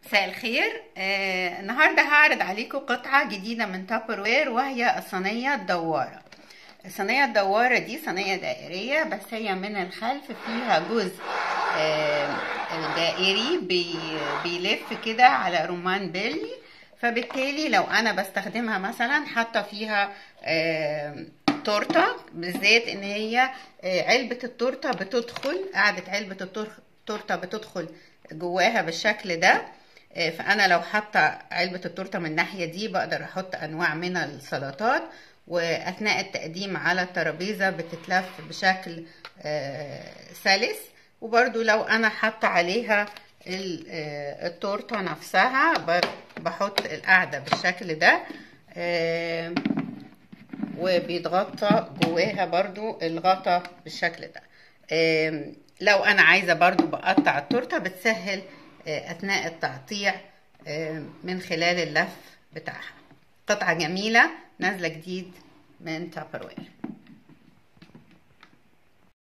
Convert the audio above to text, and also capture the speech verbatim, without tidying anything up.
مساء الخير. آه النهارده هعرض عليكم قطعة جديدة من تابر وير، وهي الصينية الدوارة. الصينية الدوارة دي صينية دائرية، بس هي من الخلف فيها جزء آه دائري بي بيلف كده على رمان بيلي، فبالتالي لو انا بستخدمها مثلا حاطه فيها آه تورته، بالذات ان هي آه علبة التورته بتدخل قاعدة علبة التورته بتدخل جواها بالشكل ده. فانا لو حاطه علبه التورته من الناحيه دي بقدر احط انواع من السلطات، واثناء التقديم على الترابيزه بتتلف بشكل سلس. وبرده لو انا حاطه عليها التورته نفسها بحط القاعده بالشكل ده، وبيتغطى جواها برضو الغطا بالشكل ده. لو انا عايزه برضو بقطع التورته بتسهل اثناء التقطيع من خلال اللف بتاعها. قطعه جميله نازله جديد من تابر وير.